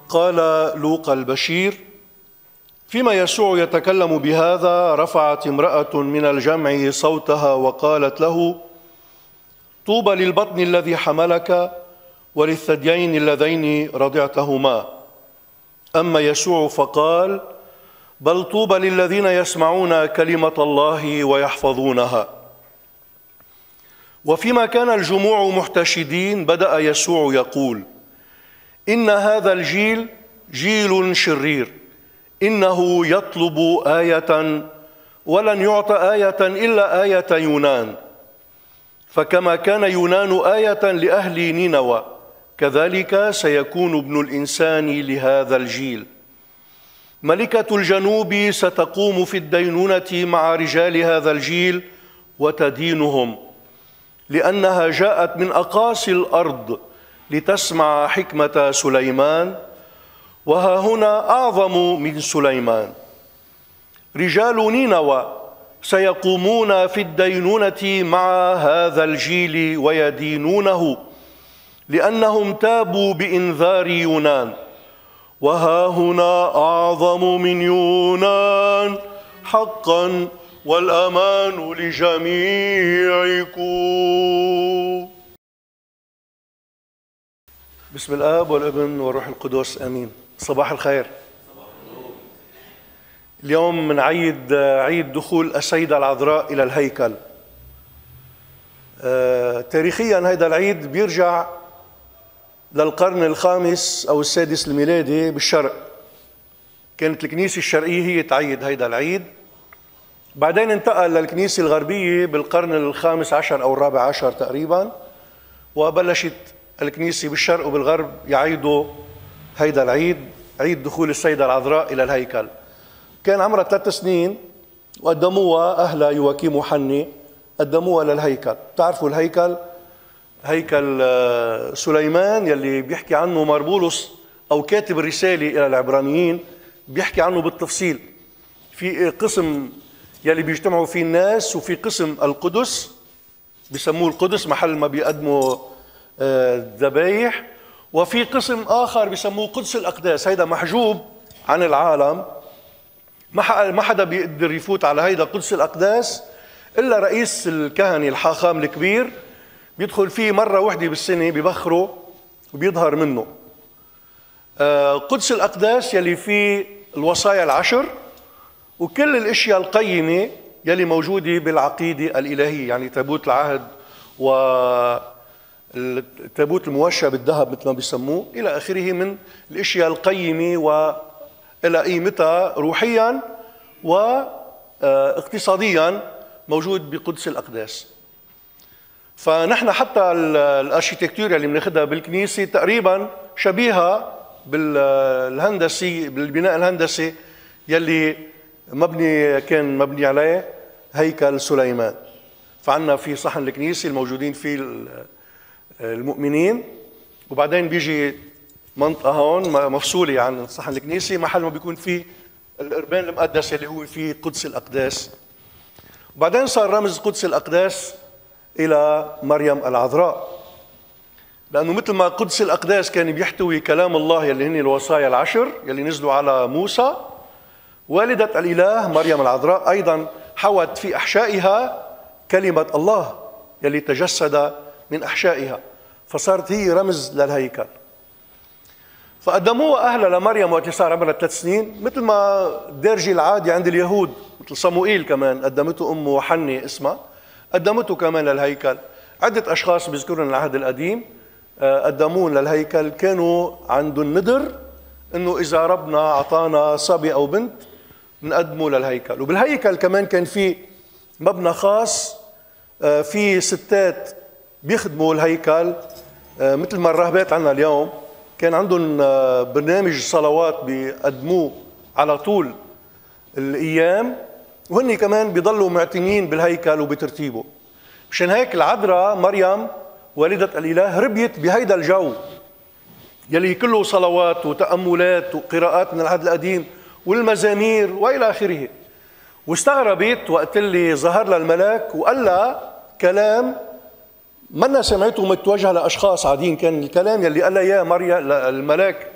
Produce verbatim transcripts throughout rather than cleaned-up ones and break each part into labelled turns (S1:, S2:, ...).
S1: قال لوقا البشير: فيما يسوع يتكلم بهذا رفعت امرأة من الجمع صوتها وقالت له: طوبى للبطن الذي حملك وللثديين اللذين رضعتهما. أما يسوع فقال: بل طوبى للذين يسمعون كلمة الله ويحفظونها. وفيما كان الجموع محتشدين بدأ يسوع يقول: إن هذا الجيل جيل شرير، إنه يطلب آية ولن يعطى آية إلا آية يونان، فكما كان يونان آية لأهل نينوى كذلك سيكون ابن الإنسان لهذا الجيل. ملكة الجنوب ستقوم في الدينونة مع رجال هذا الجيل وتدينهم، لأنها جاءت من أقاصي الأرض لتسمع حكمة سليمان، وها هنا أعظم من سليمان. رجال نينوى سيقومون في الدينونة مع هذا الجيل ويدينونه، لأنهم تابوا بإنذار يونان، وها هنا أعظم من يونان حقا، والأمان لجميعكم. بسم الآب والابن والروح القدس، آمين. صباح الخير. اليوم من عيد عيد دخول السيدة العذراء إلى الهيكل. آه، تاريخيا هذا العيد بيرجع للقرن الخامس أو السادس الميلادي بالشرق. كانت الكنيسة الشرقية هي تعيد هذا العيد، بعدين انتقل للكنيسة الغربية بالقرن الخامس عشر أو الرابع عشر تقريبا، وبلشت الكنيسة بالشرق وبالغرب يعيدوا هيدا العيد، عيد دخول السيدة العذراء إلى الهيكل. كان عمرها ثلاث سنين وقدموها أهلها يواكيم وحني، قدموها للهيكل. بتعرفوا الهيكل هيكل سليمان يلي بيحكي عنه ماربولس أو كاتب الرسالة إلى العبرانيين، بيحكي عنه بالتفصيل. في قسم يلي بيجتمعوا فيه الناس، وفي قسم القدس بيسموه القدس محل ما بيقدموا الذبايح، وفي قسم آخر بيسموه قدس الأقداس، هيدا محجوب عن العالم، ما حدا بيقدر يفوت على هيدا قدس الأقداس إلا رئيس الكهنة الحاخام الكبير، بيدخل فيه مرة واحدة بالسنة ببخره وبيظهر منه. قدس الأقداس يلي فيه الوصايا العشر وكل الاشياء القيمة يلي موجودة بالعقيدة الإلهية، يعني تابوت العهد والتابوت الموشى بالذهب مثل ما بيسموه إلى آخره من الاشياء القيمة وإلى قيمتها روحيا واقتصاديا موجود بقدس الأقداس. فنحن حتى الاركيتكتورة اللي بناخذها بالكنيسة تقريبا شبيهة بالهندسي، بالبناء الهندسي يلي مبني كان مبني عليه هيكل سليمان. فعنا في صحن الكنيسة الموجودين فيه المؤمنين، وبعدين بيجي منطقة هون مفصولة عن صحن الكنيسة محل ما بيكون فيه القربان المقدس اللي هو فيه قدس الأقداس. وبعدين صار رمز قدس الأقداس إلى مريم العذراء، لأنه مثل ما قدس الأقداس كان بيحتوي كلام الله يلي هن الوصايا العشر يلي نزلوا على موسى، والدة الإله مريم العذراء أيضا حوت في أحشائها كلمة الله يلي تجسد من أحشائها، فصارت هي رمز للهيكل. فقدموها أهلها لمريم وقت صار عمرها ثلاث سنين، مثل ما الدرجة العادي عند اليهود، مثل صموئيل كمان قدمته أمه حني اسمها، قدمته كمان للهيكل. عدة أشخاص بيذكرون العهد القديم قدمون للهيكل، كانوا عندهم ندر إنه إذا ربنا أعطانا صبي أو بنت نقدمه للهيكل. وبالهيكل كمان كان في مبنى خاص، في ستات بيخدموا الهيكل مثل ما الراهبات عنا اليوم، كان عندهم برنامج صلوات بيقدموه على طول الأيام، وهن كمان بيضلوا معتنين بالهيكل وبترتيبه. مشان هيك العذراء مريم والدة الإله ربيت بهيدا الجو يلي كله صلوات وتأملات وقراءات من العهد القديم والمزامير وإلى آخره. واستغربت وقت اللي ظهر لها الملاك وقال لها كلام منا سمعته متوجه لأشخاص عاديين، كان الكلام يلي قال لها يا مريم الملاك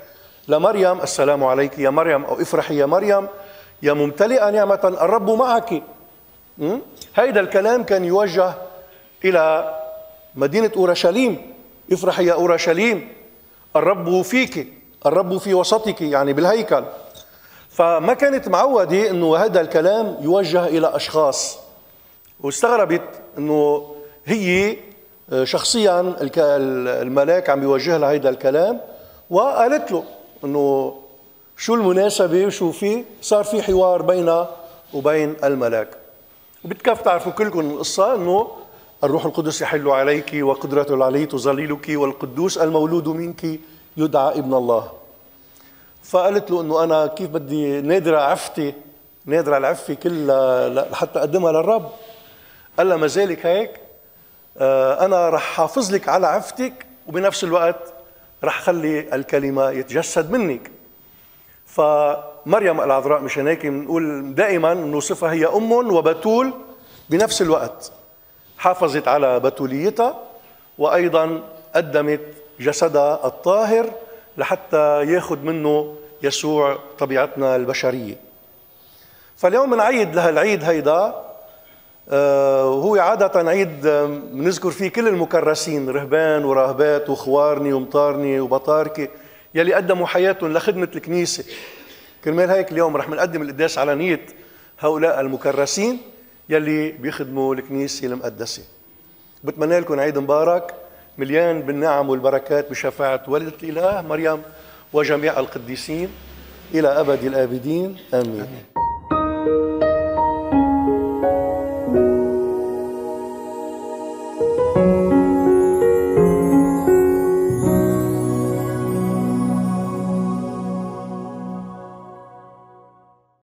S1: لمريم السلام عليك يا مريم، أو افرحي يا مريم يا ممتلئة نعمة الرب معك. هيدا الكلام كان يوجه إلى مدينة أورشليم، افرحي يا أورشليم الرب فيك، الرب في وسطك، يعني بالهيكل. فما كانت معودة أنه هذا الكلام يوجه إلى أشخاص، واستغربت أنه هي شخصيا الملاك عم يوجه لها هذا الكلام، وقالت له أنه شو المناسبة وشو في. صار في حوار بينها وبين الملاك. وبتكف تعرفوا كلكم القصة أنه الروح القدس يحل عليك وقدرة العلي تظللك والقدوس المولود منك يدعى ابن الله. فقالت له أنه أنا كيف بدي نادرة عفتي، نادرة العفة كلها لحتى أقدمها للرب. قال لها ما زالك هيك، أنا رح حافظ لك على عفتك، وبنفس الوقت رح خلي الكلمة يتجسد منك. فمريم العذراء مشان هيك بنقول دائما نوصفها هي أم وبتول بنفس الوقت. حافظت على بتوليتها، وأيضا قدمت جسدها الطاهر لحتى ياخذ منه يسوع طبيعتنا البشرية. فاليوم بنعيد لها العيد هيدا، وهو عادة عيد بنذكر فيه كل المكرسين، رهبان وراهبات وخوارني ومطارني وبطاركة يلي قدموا حياتهم لخدمة الكنيسة. كرمال هيك اليوم رح نقدم القداس على نية هؤلاء المكرسين يلي بيخدموا الكنيسة المقدسة. بتمنى لكم عيد مبارك مليان بالنعم والبركات بشفاعة والدة الإله مريم وجميع القديسين إلى أبد الآبدين، آمين, آمين.
S2: thank you